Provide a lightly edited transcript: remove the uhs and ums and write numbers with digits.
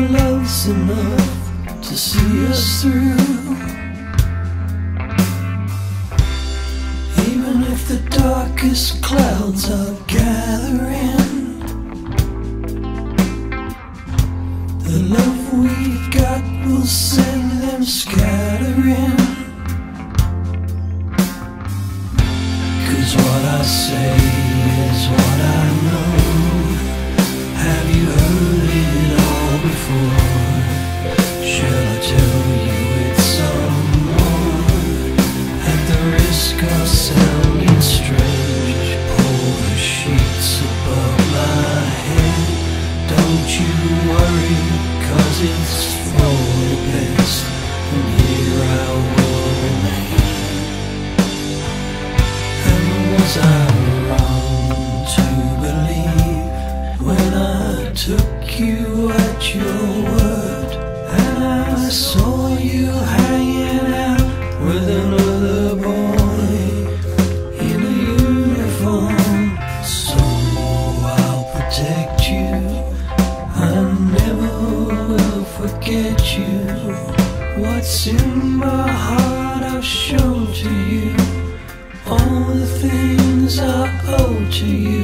love's enough to see us through. Even if the darkest clouds are gathering, the love we've got will send them scattering. 'Cause what I say is what I know. Have you heard it all before? Shall I tell you it's some more? At the risk of sounding strange, pull the sheets above my head. Don't you worry, 'cause it's for the best, and here I will remain. And was I wrong to believe when I took you at your word, and I saw you hanging out with another boy in a uniform? So I'll protect you, I never will forget you. What's in my heart I've shown to you, all the things I owe to you.